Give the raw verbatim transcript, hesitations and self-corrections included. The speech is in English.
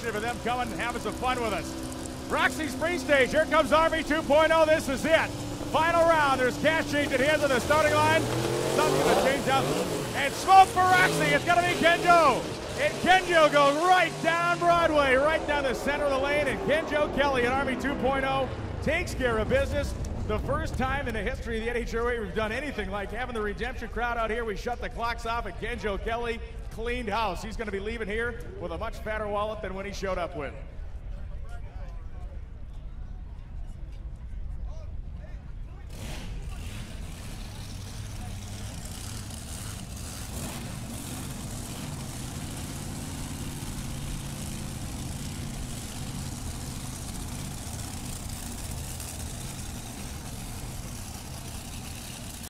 appreciative of them coming and having some fun with us. Roxy Spring Stage, here comes Army two point oh. This is it. Final round. There's cash change at hands on the starting line. Something's going to change up. And smoke for Roxy. It's going to be Kenjo. And Kenjo goes right down Broadway, right down the center of the lane. And Kenjo Kelley at Army two point oh takes care of business. The first time in the history of the N H R A we've done anything like having the redemption crowd out here. We shut the clocks off, and Kenjo Kelley cleaned house. He's going to be leaving here with a much fatter wallet than when he showed up with.